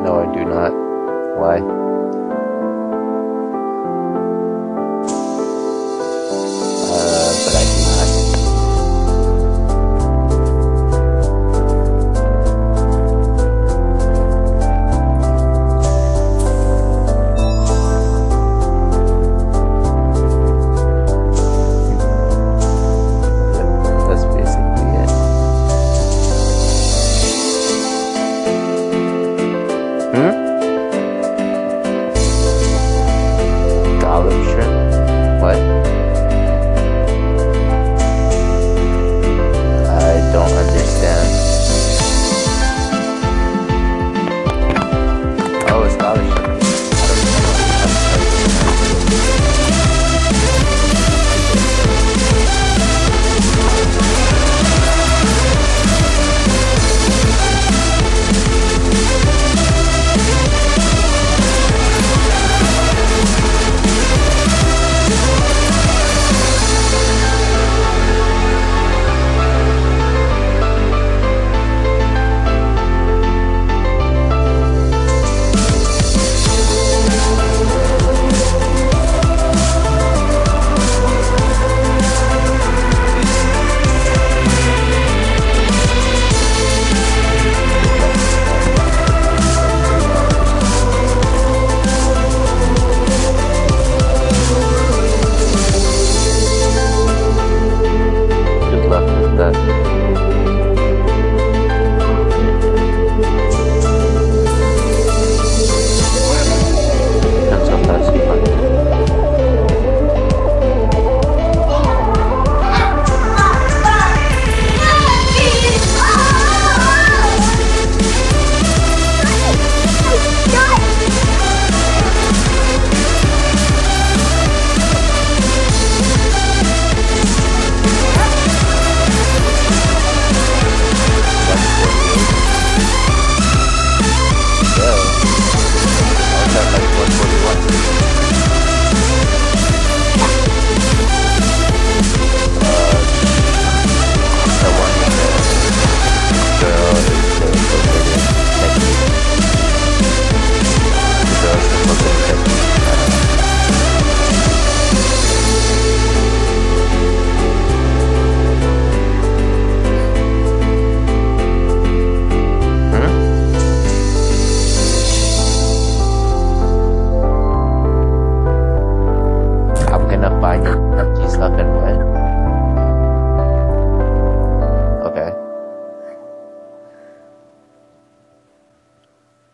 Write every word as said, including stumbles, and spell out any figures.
No, I do not. Why? Uh, but I do not. That's basically it. Hmm? Scallop shrimp? What? I don't understand. Oh, a scallop shrimp. Good luck with that. Depends how fast you find it. I'm gonna find it empty stuff and what?